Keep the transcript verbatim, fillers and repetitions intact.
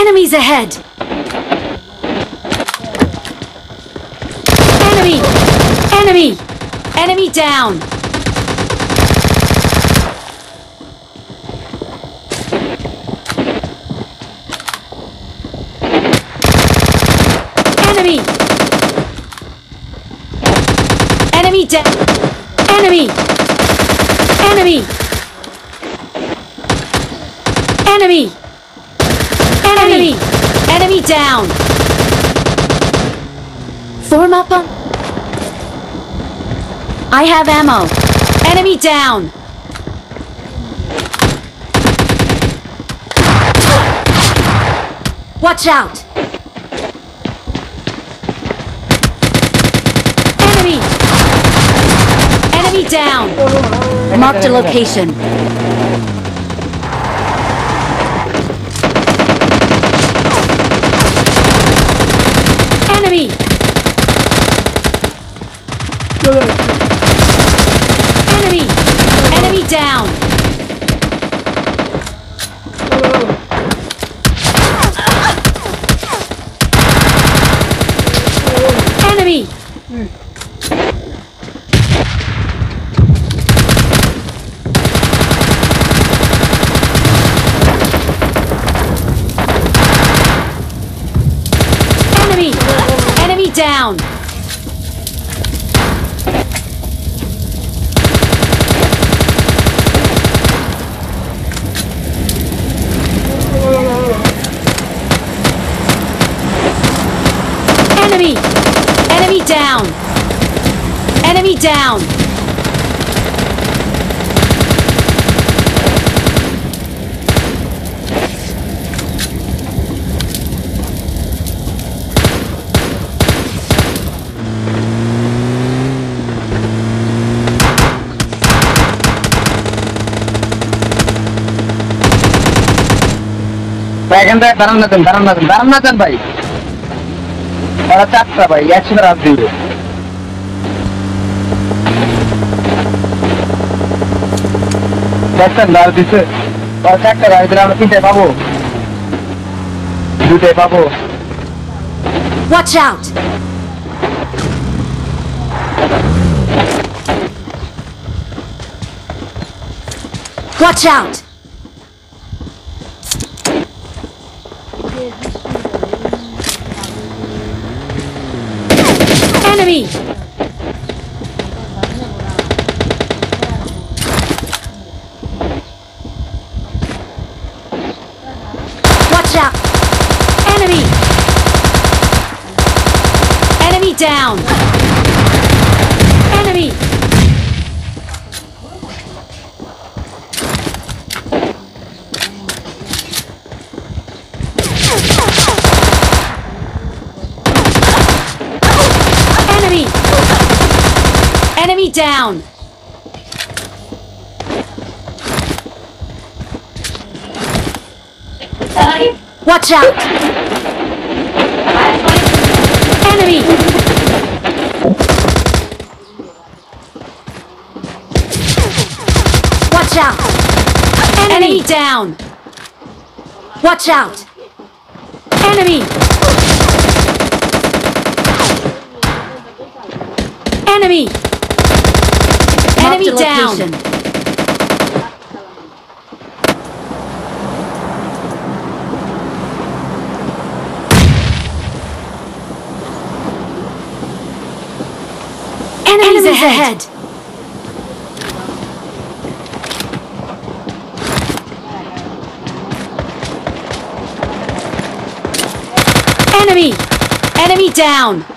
Enemies ahead! Enemy! Enemy! Enemy down! Enemy! Enemy down! Enemy! Enemy! Enemy! Enemy! Enemy down! Form up on... I have ammo. Enemy down! Watch out! Enemy! Enemy down! Marked a location. Enemy! Enemy! Enemy down! Enemy! Enemy! Enemy down! Enemy! Enemy down! Enemy down! এখান থেকে দাঁড়ান না দেন দাঁড়ান না দেন দাঁড়ান না দেন ভাই ওরা চারটা ভাই একসাথে রাত দিবে দেখছেন রাত দিচ্ছে ওরা চারটা রাত দিলে আমরা তিনটায় পাবো দুটায় পাবো Watch out! Watch out! Enemy! Watch out! Enemy! Enemy down! Enemy! Enemy! Enemy down! Watch out! Enemy! Watch out! Enemy down! Watch out! Enemy! Enemy! Enemy down! Enemies ahead! Enemy! Enemy down!